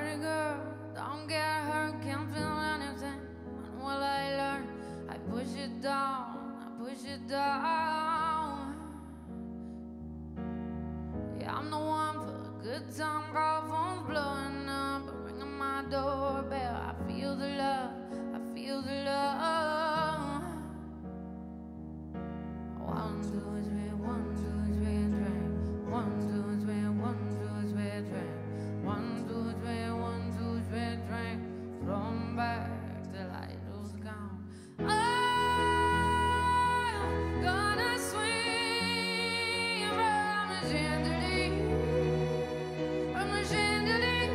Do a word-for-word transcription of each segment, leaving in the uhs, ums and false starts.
party girl, don't get hurt, can't feel anything. When will I learn? I push it down, I push it down. Yeah, I'm the one for a good time, call phone's blowing up, ringing my doorbell. I feel the love, I feel the love. One, two, three, one, two, three, drink. One, two, three, one, two, three, drink. One, two, three, one, two, three, drink. Throw 'em back till I lose count. I'm gonna swing from the chandelier, from the chandelier.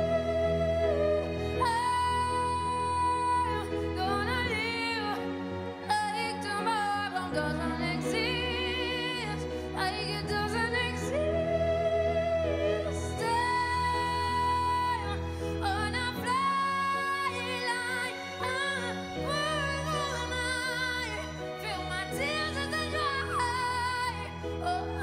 I'm gonna live like tomorrow doesn't exist, like it doesn't exist. I'm on a flight line, I'm born all night. Feel my tears as they dry. Oh,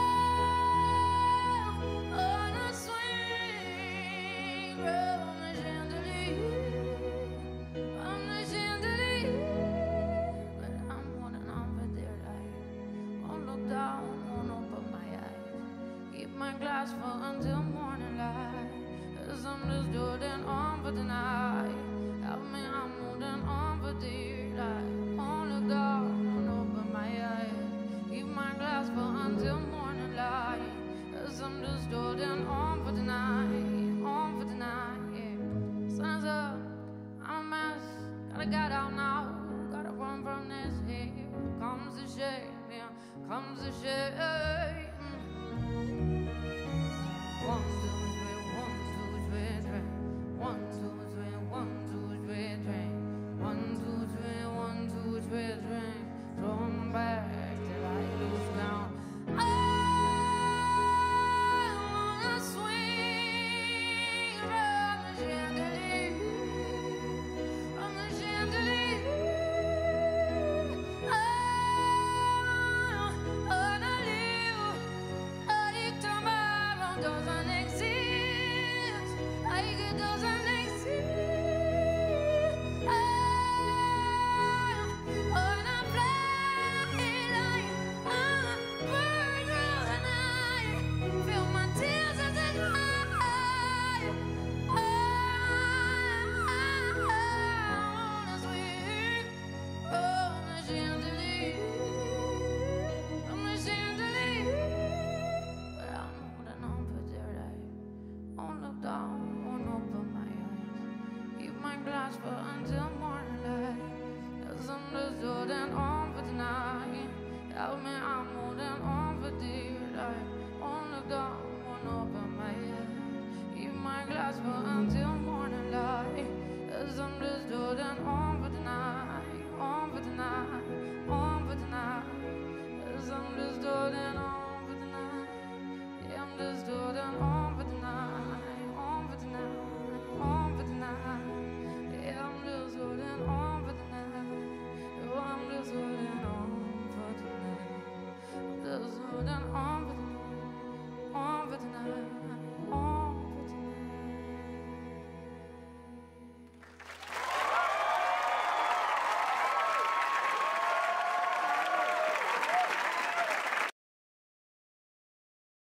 oh, on a swing from the chandelier, from the chandelier. But I'm holding on for dear life. Won't look down, won't open my eyes. Keep my glass full until morning light. 'Cause I'm just holding on for tonight. Help me, I'm holding on for dear life. Won't look down, won't open my eyes. Keep my glass full until morning light. 'Cause I'm just holding on for tonight, on for tonight, yeah. Sun is up, I'm a mess. Gotta get out now, gotta run from this. Here comes the shame, yeah, comes the shame. One, two,